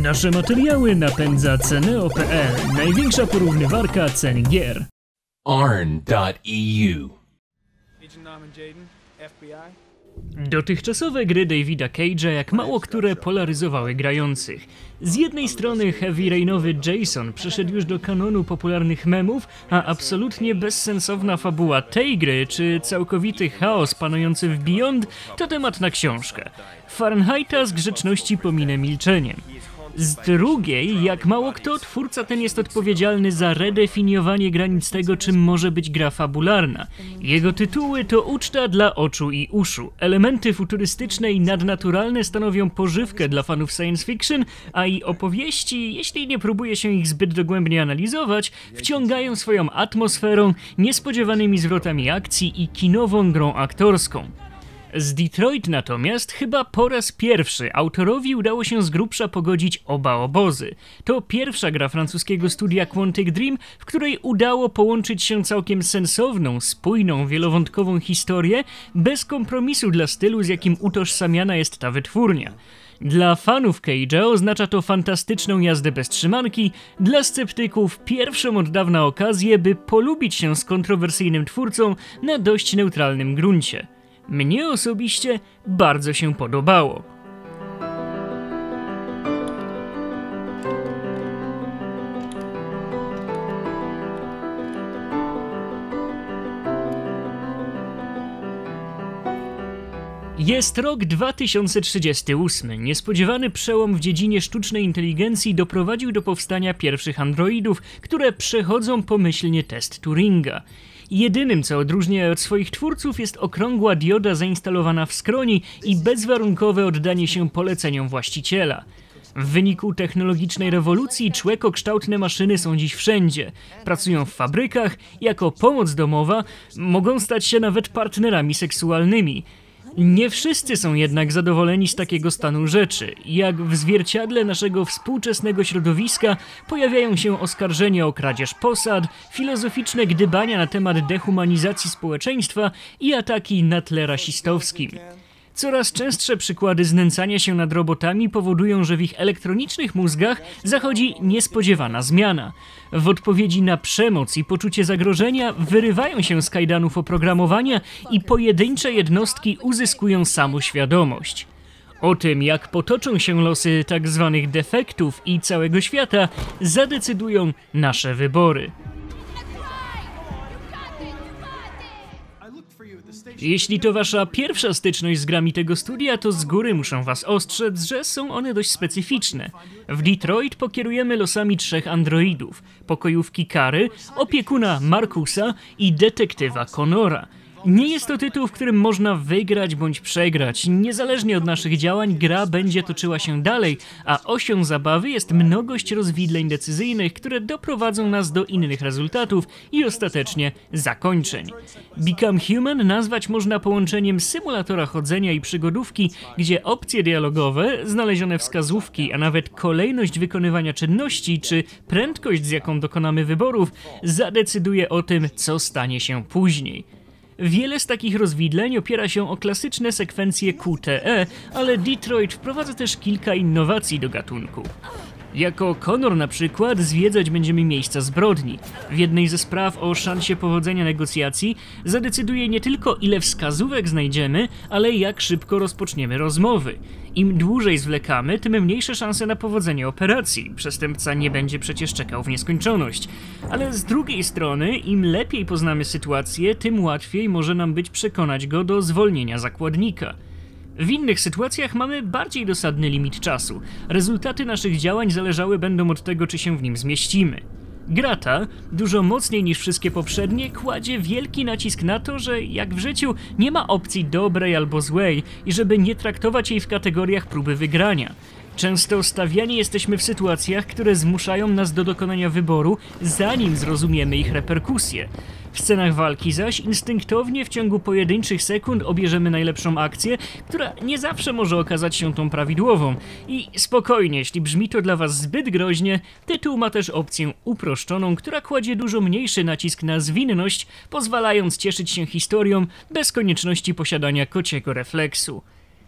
Nasze materiały napędza Ceneo.pl, największa porównywarka cen gier. Arn.eu. Dotychczasowe gry Davida Cage'a jak mało które polaryzowały grających. Z jednej strony Heavy Rainowy Jason przeszedł już do kanonu popularnych memów, a absolutnie bezsensowna fabuła tej gry, czy całkowity chaos panujący w Beyond, to temat na książkę. Fahrenheita z grzeczności pominę milczeniem. Z drugiej, jak mało kto, twórca ten jest odpowiedzialny za redefiniowanie granic tego, czym może być gra fabularna. Jego tytuły to uczta dla oczu i uszu. Elementy futurystyczne i nadnaturalne stanowią pożywkę dla fanów science fiction, a i opowieści, jeśli nie próbuje się ich zbyt dogłębnie analizować, wciągają swoją atmosferą, niespodziewanymi zwrotami akcji i kinową grą aktorską. Z Detroit natomiast chyba po raz pierwszy autorowi udało się z grubsza pogodzić oba obozy. To pierwsza gra francuskiego studia Quantic Dream, w której udało połączyć się całkiem sensowną, spójną, wielowątkową historię bez kompromisu dla stylu, z jakim utożsamiana jest ta wytwórnia. Dla fanów Cage'a oznacza to fantastyczną jazdę bez trzymanki, dla sceptyków pierwszą od dawna okazję, by polubić się z kontrowersyjnym twórcą na dość neutralnym gruncie. Mnie osobiście bardzo się podobało. Jest rok 2038. Niespodziewany przełom w dziedzinie sztucznej inteligencji doprowadził do powstania pierwszych androidów, które przechodzą pomyślnie test Turinga. Jedynym, co odróżnia je od swoich twórców, jest okrągła dioda zainstalowana w skroni i bezwarunkowe oddanie się poleceniom właściciela. W wyniku technologicznej rewolucji człekokształtne maszyny są dziś wszędzie. Pracują w fabrykach, jako pomoc domowa, mogą stać się nawet partnerami seksualnymi. Nie wszyscy są jednak zadowoleni z takiego stanu rzeczy. Jak w zwierciadle naszego współczesnego środowiska pojawiają się oskarżenia o kradzież posad, filozoficzne gdybania na temat dehumanizacji społeczeństwa i ataki na tle rasistowskim. Coraz częstsze przykłady znęcania się nad robotami powodują, że w ich elektronicznych mózgach zachodzi niespodziewana zmiana. W odpowiedzi na przemoc i poczucie zagrożenia wyrywają się z kajdanów oprogramowania i pojedyncze jednostki uzyskują samoświadomość. O tym, jak potoczą się losy tzw. defektów i całego świata, zadecydują nasze wybory. Jeśli to wasza pierwsza styczność z grami tego studia, to z góry muszę was ostrzec, że są one dość specyficzne. W Detroit pokierujemy losami trzech androidów: pokojówki Kary, opiekuna Markusa i detektywa Connora. Nie jest to tytuł, w którym można wygrać bądź przegrać. Niezależnie od naszych działań gra będzie toczyła się dalej, a osią zabawy jest mnogość rozwidleń decyzyjnych, które doprowadzą nas do innych rezultatów i ostatecznie zakończeń. Become Human nazwać można połączeniem symulatora chodzenia i przygodówki, gdzie opcje dialogowe, znalezione wskazówki, a nawet kolejność wykonywania czynności czy prędkość, z jaką dokonamy wyborów, zadecyduje o tym, co stanie się później. Wiele z takich rozwidleń opiera się o klasyczne sekwencje QTE, ale Detroit wprowadza też kilka innowacji do gatunku. Jako Connor na przykład zwiedzać będziemy miejsca zbrodni. W jednej ze spraw o szansie powodzenia negocjacji zadecyduje nie tylko ile wskazówek znajdziemy, ale jak szybko rozpoczniemy rozmowy. Im dłużej zwlekamy, tym mniejsze szanse na powodzenie operacji. Przestępca nie będzie przecież czekał w nieskończoność. Ale z drugiej strony, im lepiej poznamy sytuację, tym łatwiej może nam być przekonać go do zwolnienia zakładnika. W innych sytuacjach mamy bardziej dosadny limit czasu. Rezultaty naszych działań zależały będą od tego, czy się w nim zmieścimy. Gra ta, dużo mocniej niż wszystkie poprzednie, kładzie wielki nacisk na to, że jak w życiu nie ma opcji dobrej albo złej i żeby nie traktować jej w kategoriach próby wygrania. Często stawiani jesteśmy w sytuacjach, które zmuszają nas do dokonania wyboru, zanim zrozumiemy ich reperkusje. W scenach walki zaś instynktownie w ciągu pojedynczych sekund obierzemy najlepszą akcję, która nie zawsze może okazać się tą prawidłową. I spokojnie, jeśli brzmi to dla was zbyt groźnie, tytuł ma też opcję uproszczoną, która kładzie dużo mniejszy nacisk na zwinność, pozwalając cieszyć się historią bez konieczności posiadania kociego refleksu.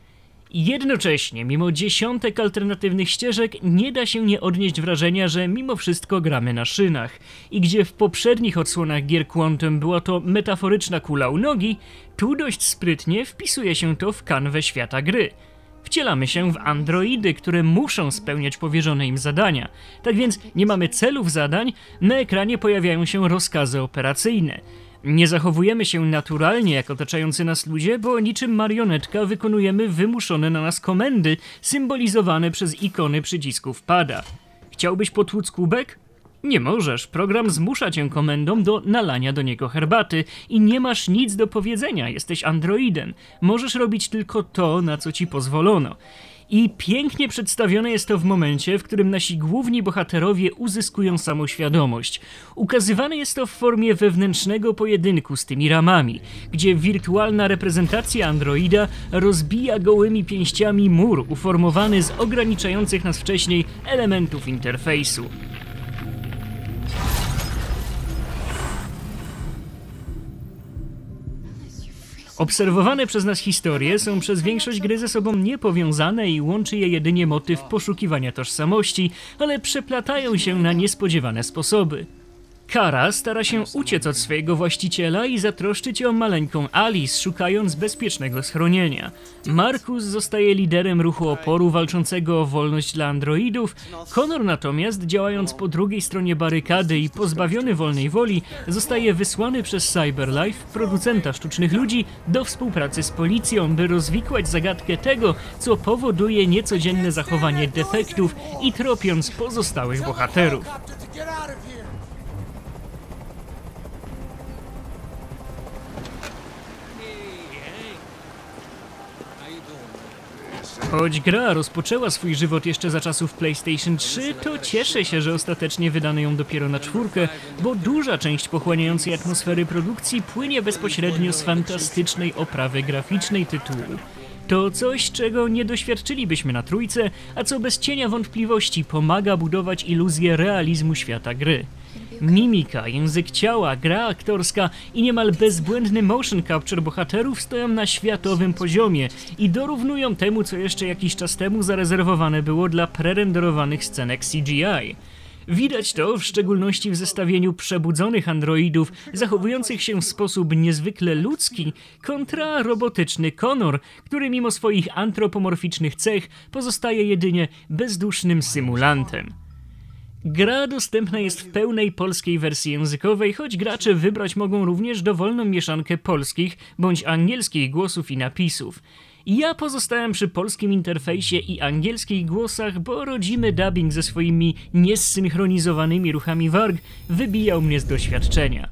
Jednocześnie, mimo dziesiątek alternatywnych ścieżek, nie da się nie odnieść wrażenia, że mimo wszystko gramy na szynach. I gdzie w poprzednich odsłonach gier Quantum była to metaforyczna kula u nogi, tu dość sprytnie wpisuje się to w kanwę świata gry. Wcielamy się w androidy, które muszą spełniać powierzone im zadania. Tak więc nie mamy celów zadań, na ekranie pojawiają się rozkazy operacyjne. Nie zachowujemy się naturalnie jak otaczający nas ludzie, bo niczym marionetka wykonujemy wymuszone na nas komendy, symbolizowane przez ikony przycisków pada. Chciałbyś potłuc kubek? Nie możesz, program zmusza cię komendą do nalania do niego herbaty i nie masz nic do powiedzenia, jesteś androidem. Możesz robić tylko to, na co ci pozwolono. I pięknie przedstawione jest to w momencie, w którym nasi główni bohaterowie uzyskują samoświadomość. Ukazywane jest to w formie wewnętrznego pojedynku z tymi ramami, gdzie wirtualna reprezentacja androida rozbija gołymi pięściami mur uformowany z ograniczających nas wcześniej elementów interfejsu. Obserwowane przez nas historie są przez większość gry ze sobą niepowiązane i łączy je jedynie motyw poszukiwania tożsamości, ale przeplatają się na niespodziewane sposoby. Kara stara się uciec od swojego właściciela i zatroszczyć ją maleńką Alice, szukając bezpiecznego schronienia. Marcus zostaje liderem ruchu oporu walczącego o wolność dla androidów, Connor natomiast, działając po drugiej stronie barykady i pozbawiony wolnej woli, zostaje wysłany przez CyberLife, producenta sztucznych ludzi, do współpracy z policją, by rozwikłać zagadkę tego, co powoduje niecodzienne zachowanie defektów i tropiąc pozostałych bohaterów. Choć gra rozpoczęła swój żywot jeszcze za czasów PlayStation 3, to cieszę się, że ostatecznie wydano ją dopiero na 4, bo duża część pochłaniającej atmosfery produkcji płynie bezpośrednio z fantastycznej oprawy graficznej tytułu. To coś, czego nie doświadczylibyśmy na 3, a co bez cienia wątpliwości pomaga budować iluzję realizmu świata gry. Mimika, język ciała, gra aktorska i niemal bezbłędny motion capture bohaterów stoją na światowym poziomie i dorównują temu, co jeszcze jakiś czas temu zarezerwowane było dla prerenderowanych scenek CGI. Widać to w szczególności w zestawieniu przebudzonych androidów zachowujących się w sposób niezwykle ludzki kontra robotyczny Connor, który mimo swoich antropomorficznych cech pozostaje jedynie bezdusznym symulantem. Gra dostępna jest w pełnej polskiej wersji językowej, choć gracze wybrać mogą również dowolną mieszankę polskich bądź angielskich głosów i napisów. Ja pozostałem przy polskim interfejsie i angielskich głosach, bo rodzimy dubbing ze swoimi niezsynchronizowanymi ruchami warg wybijał mnie z doświadczenia.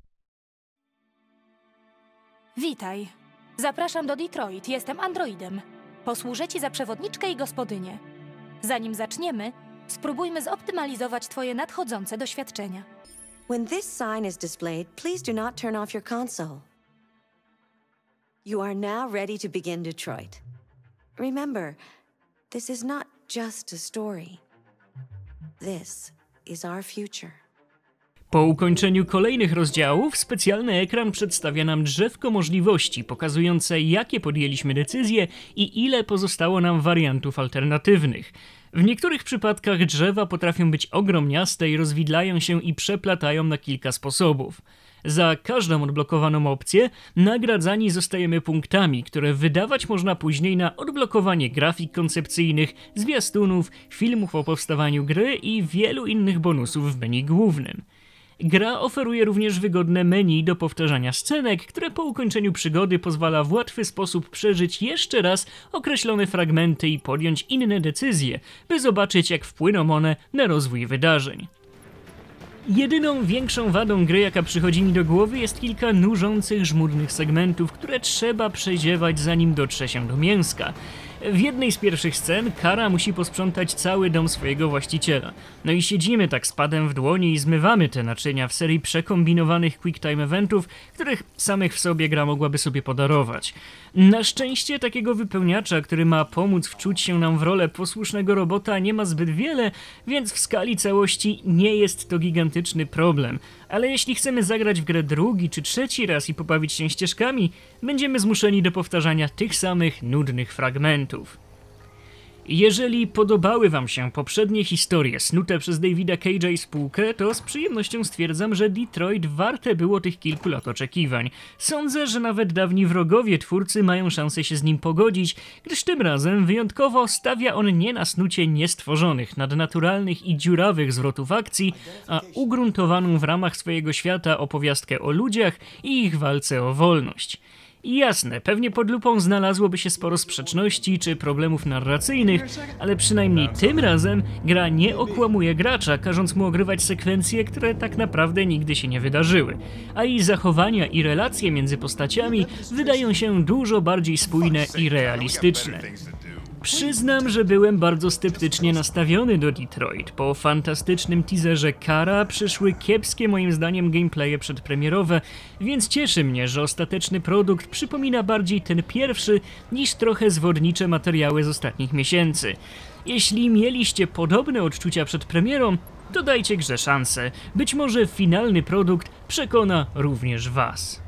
Witaj. Zapraszam do Detroit, jestem androidem. Posłużę ci za przewodniczkę i gospodynię. Zanim zaczniemy, spróbujmy zoptymalizować twoje nadchodzące doświadczenia. When this sign is displayed, please do not turn off your console. You are now ready to begin Detroit. Remember, this is not just a story. This is our future. Po ukończeniu kolejnych rozdziałów specjalny ekran przedstawia nam drzewko możliwości pokazujące, jakie podjęliśmy decyzje i ile pozostało nam wariantów alternatywnych. W niektórych przypadkach drzewa potrafią być ogromniaste i rozwidlają się i przeplatają na kilka sposobów. Za każdą odblokowaną opcję nagradzani zostajemy punktami, które wydawać można później na odblokowanie grafik koncepcyjnych, zwiastunów, filmów o powstawaniu gry i wielu innych bonusów w menu głównym. Gra oferuje również wygodne menu do powtarzania scenek, które po ukończeniu przygody pozwala w łatwy sposób przeżyć jeszcze raz określone fragmenty i podjąć inne decyzje, by zobaczyć, jak wpłyną one na rozwój wydarzeń. Jedyną większą wadą gry, jaka przychodzi mi do głowy, jest kilka nużących, żmudnych segmentów, które trzeba przeziewać, zanim dotrze się do mięska. W jednej z pierwszych scen Kara musi posprzątać cały dom swojego właściciela. No i siedzimy tak z padem w dłoni i zmywamy te naczynia w serii przekombinowanych quicktime eventów, których samych w sobie gra mogłaby sobie podarować. Na szczęście takiego wypełniacza, który ma pomóc wczuć się nam w rolę posłusznego robota, nie ma zbyt wiele, więc w skali całości nie jest to gigantyczny problem. Ale jeśli chcemy zagrać w grę drugi czy trzeci raz i pobawić się ścieżkami, będziemy zmuszeni do powtarzania tych samych nudnych fragmentów. Jeżeli podobały wam się poprzednie historie snute przez Davida Cage'a i spółkę, to z przyjemnością stwierdzam, że Detroit warte było tych kilku lat oczekiwań. Sądzę, że nawet dawni wrogowie twórcy mają szansę się z nim pogodzić, gdyż tym razem wyjątkowo stawia on nie na snucie niestworzonych, nadnaturalnych i dziurawych zwrotów akcji, a ugruntowaną w ramach swojego świata opowiastkę o ludziach i ich walce o wolność. I jasne, pewnie pod lupą znalazłoby się sporo sprzeczności czy problemów narracyjnych, ale przynajmniej tym razem gra nie okłamuje gracza, każąc mu ogrywać sekwencje, które tak naprawdę nigdy się nie wydarzyły, a jej zachowania i relacje między postaciami wydają się dużo bardziej spójne i realistyczne. Przyznam, że byłem bardzo sceptycznie nastawiony do Detroit. Po fantastycznym teaserze Kara przyszły kiepskie moim zdaniem gameplaye przedpremierowe, więc cieszy mnie, że ostateczny produkt przypomina bardziej ten pierwszy niż trochę zwodnicze materiały z ostatnich miesięcy. Jeśli mieliście podobne odczucia przed premierą, to dajcie grze szansę. Być może finalny produkt przekona również was.